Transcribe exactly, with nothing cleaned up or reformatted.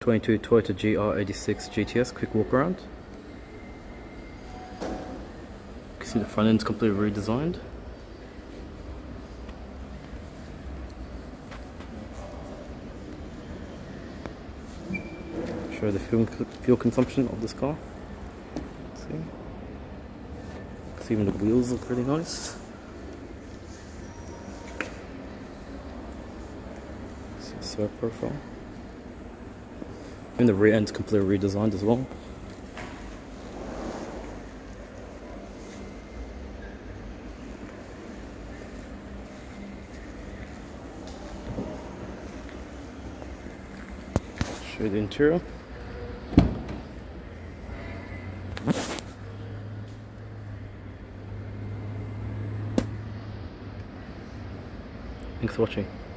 twenty-two Toyota G R eighty-six G T S quick walk around. You can see the front end's completely redesigned. Show the fuel, fuel consumption of this car. Let's see. See, even the wheels look really nice. See the swerve profile. Even the rear end's completely redesigned as well. Show you the interior. Thanks for watching.